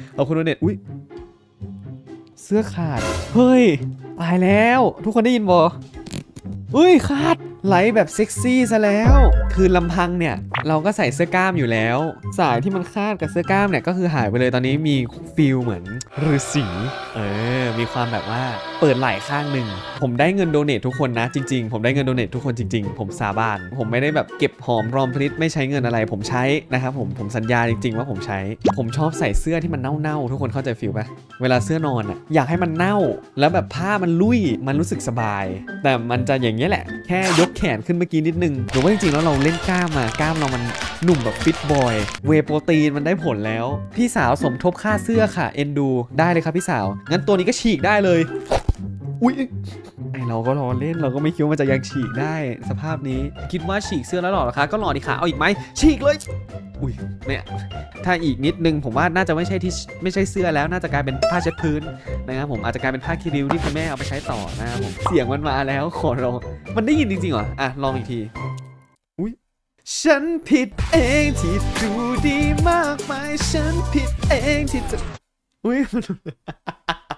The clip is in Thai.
ขอบคุณโดเนทอุ้ยเสื้อขาดเฮ้ยตายแล้วทุกคนได้ยินบ่อุ้ยขาดไหลแบบเซ็กซี่ซะแล้วคือลำพังเนี่ยเราก็ใส่เสื้อกล้ามอยู่แล้วสายที่มันคาดกับเสื้อกล้ามเนี่ยก็คือหายไปเลยตอนนี้มีฟีลเหมือนฤาษีมีความแบบว่าเปิดไหล่ข้างหนึ่งผมได้เงินโดเนททุกคนนะจริงๆผมได้เงินโดเนททุกคนจริงๆผมสาบานผมไม่ได้แบบเก็บหอมรอมริบไม่ใช้เงินอะไรผมใช้นะครับผมสัญญาจริงๆว่าผมใช้ผมชอบใส่เสื้อที่มันเน่าๆทุกคนเข้าใจฟีลป่ะเวลาเสื้อนอนอ่ะอยากให้มันเน่าแล้วแบบผ้ามันลุยมันรู้สึกสบายแต่มันจะอย่างนี้แหละแค่ยกแขนขึ้นเมื่อกี้นิดนึงหรือว่าจริงๆแล้วเราเล่นกล้ามมากล้ามเรามันหนุ่มแบบฟิตบอยเวโปรตีนมันได้ผลแล้วพี่สาวสมทบค่าเสื้อค่ะเอ็นดูได้เลยครับพี่สาวงั้นตัวนี้ก็ฉีกได้เลยอุ๊ยไอเราก็รอเล่นเราก็ไม่คิดว่ามันจะยังฉีกได้สภาพนี้คิดว่าฉีกเสื้อแล้วหรอคะก็หล่อดีค่ะเอาอีกไหมฉีกเลยอุ้ยเนี่ยถ้าอีกนิดนึงผมว่าน่าจะไม่ใช่เสื้อแล้วน่าจะกลายเป็นผ้าเช็ดพื้นนะครับผมอาจจะกลายเป็นผ้าคีริ้วที่คุณแม่เอาไปใช้ต่อนะครับผมเสียงมันมาแล้วขอร้องมันได้ยินจริงๆเหรออ่ะลองอีกทีอุ้ยฉันผิดเองที่ดูดีมากมายฉันผิดเองที่จะอุ้ย